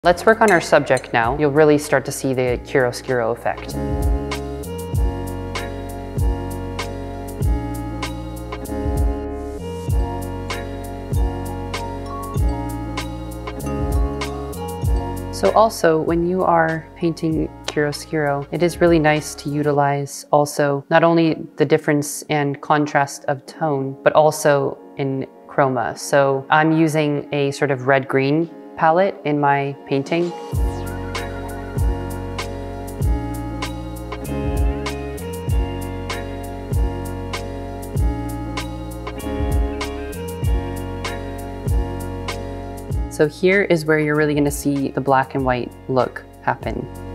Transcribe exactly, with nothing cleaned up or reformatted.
Let's work on our subject now. You'll really start to see the chiaroscuro effect. So also, when you are painting chiaroscuro, it is really nice to utilize also not only the difference and contrast of tone, but also in chroma. So I'm using a sort of red-green palette in my painting. So here is where you're really going to see the black and white look happen.